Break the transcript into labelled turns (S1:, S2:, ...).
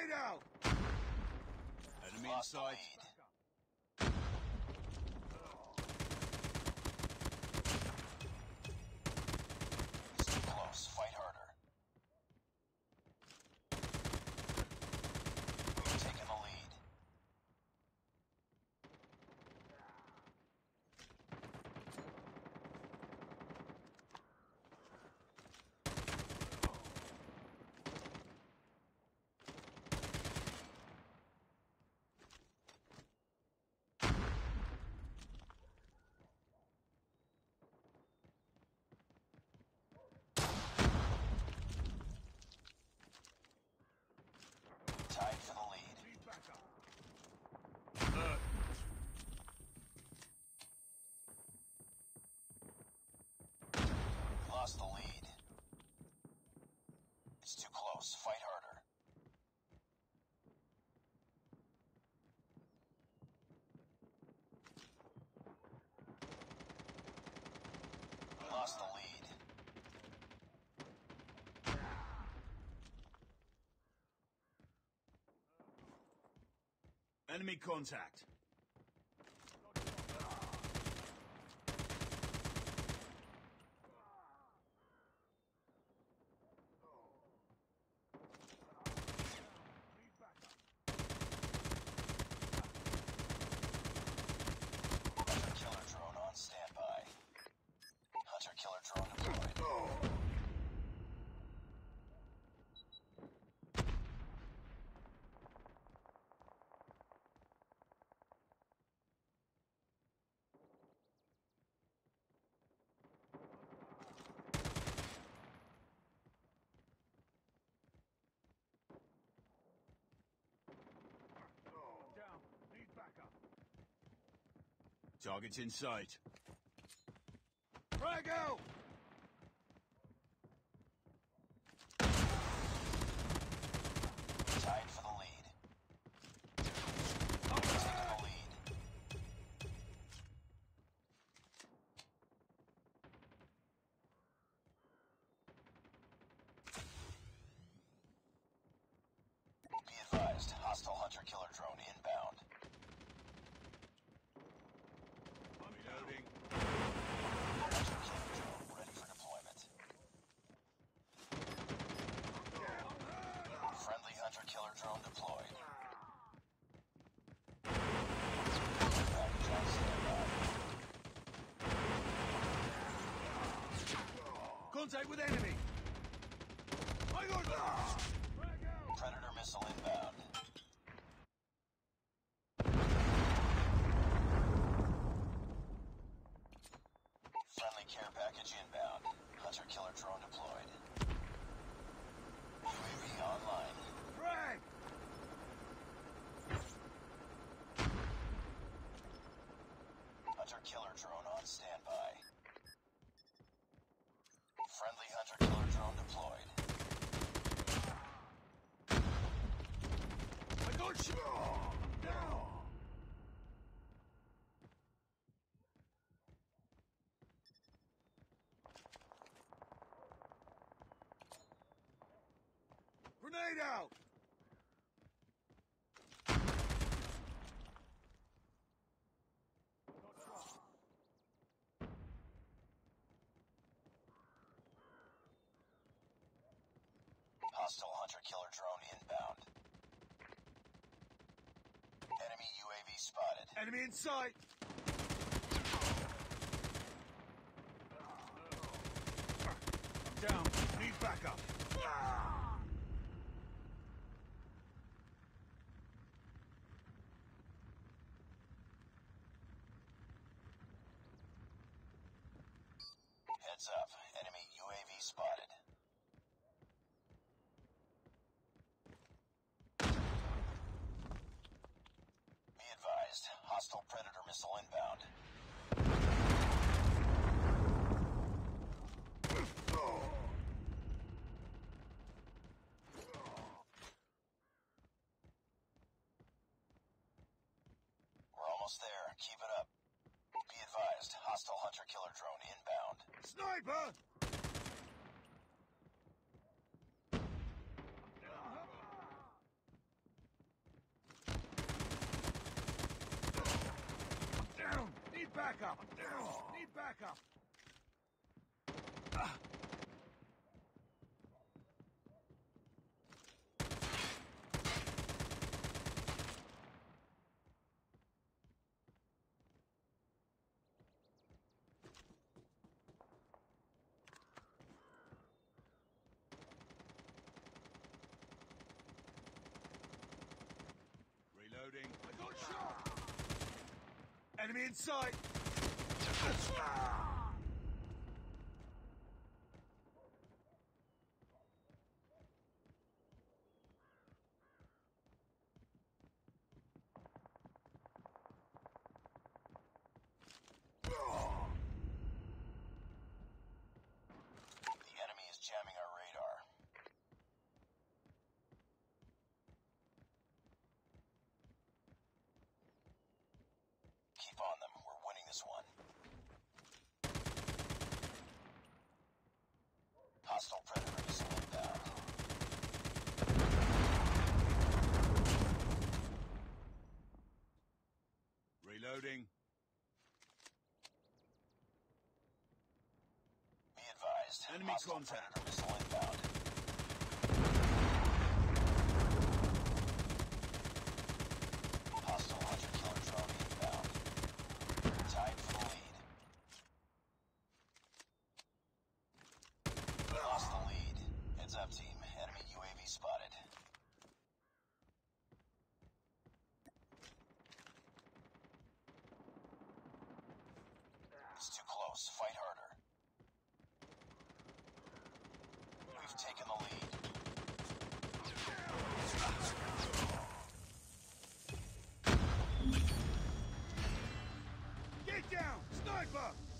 S1: Grenade out! Enemy
S2: Lost the
S1: inside.
S2: lead. It's too close. Fight harder. We've taken the lead. Tied for the lead. Lost the lead. It's too close. Fight harder. We lost the lead.
S1: Enemy contact.
S2: Hunter killer drone on standby. Hunter killer drone deployed.
S1: Down. Need backup. Target's in sight. Frag out!
S2: Tied for the lead. Taking the lead. Be advised, hostile hunter killer drone inbound.
S1: Loading.
S2: Hunter killer drone ready for deployment. Friendly hunter killer drone deployed. Package on standby.
S1: Contact with enemy. I got
S2: Predator missile inbound. Friendly care package inbound. Hunter killer drone deployed. UAV online.
S1: frag.
S2: Hunter killer drone on standby. Friendly hunter killer drone deployed.
S1: I got you. Down. Grenade out.
S2: Hostile hunter killer drone inbound. Enemy UAV spotted.
S1: Enemy in sight. Down. Need backup.
S2: Heads up. Enemy UAV spotted. Be advised. Hostile Predator missile inbound. We're almost there. Keep it up. Be advised. Hostile hunter killer drone inbound.
S1: Sniper. backup. Need backup. Reloading. I got shot. Enemy in sight.
S2: The enemy is jamming our radar. Keep on them. We're winning this one. Hostile Predator missile inbound.
S1: Reloading.
S2: Be advised.
S1: Enemy
S2: Hostile
S1: contact.
S2: Predator missile inbound. Hostile hunter-killer drone inbound. Tied for the lead. We lost the lead. Heads up, team. Enemy UAV spotted. It's too close. Fight harder. We've taken the lead.
S1: Get down! Sniper!